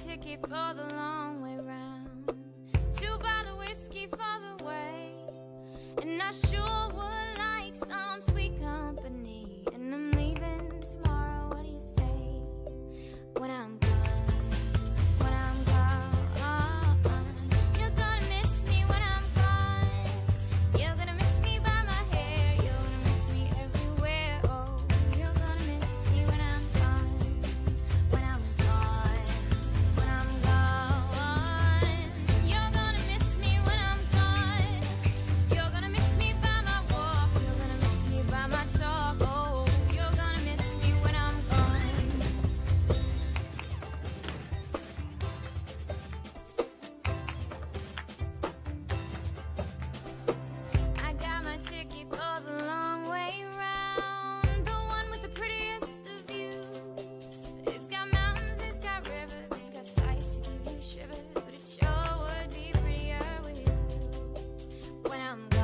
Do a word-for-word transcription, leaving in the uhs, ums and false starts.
ticket for the long way round. Two bottle whiskey for the way, and I sure would like some sweet company. And I'm leaving tomorrow, what do you say? When I'm gone, when I'm gone, you're gonna miss me when I'm gone. You're gonna miss me by my hair, you're gonna miss me everywhere. Oh, you're gonna miss me when I'm gone, when I'm gone, when I'm gone. You're gonna miss me when I'm gone. You're gonna miss me by my walk, you're gonna miss me by my talk. Oh, you're gonna miss me when I'm gone. I got my ticket for the long way round, the one with the prettiest of views. It's got mountains, it's got rivers, it's got sights to give you shivers, but it sure would be prettier with you when I'm gone.